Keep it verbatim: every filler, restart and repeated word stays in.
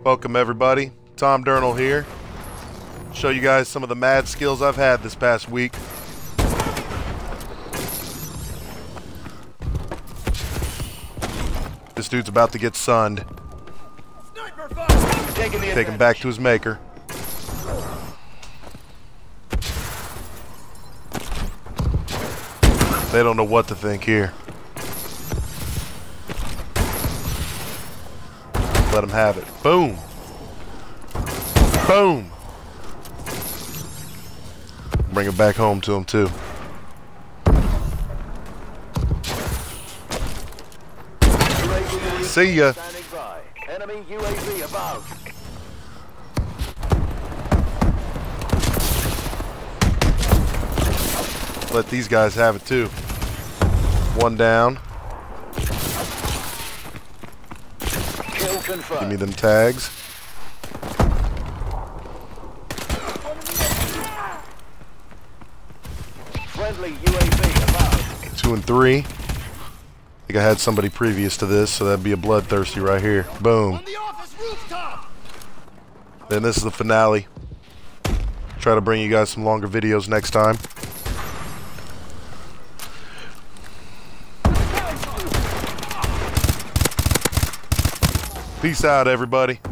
Welcome everybody, Tom Durnall here. Show you guys some of the mad skills I've had this past week. This dude's about to get sunned. Take him back to his maker. They don't know what to think here. Let him have it. Boom. Boom. Bring it back home to him too. See ya. Enemy U A V above. Let these guys have it too. One down. Kill confirmed. Give me them tags. Friendly U A V above. Two and three. I think I had somebody previous to this, so that'd be a bloodthirsty right here. Boom. On the office rooftop. Then this is the finale. Try to bring you guys some longer videos next time. Peace out, everybody.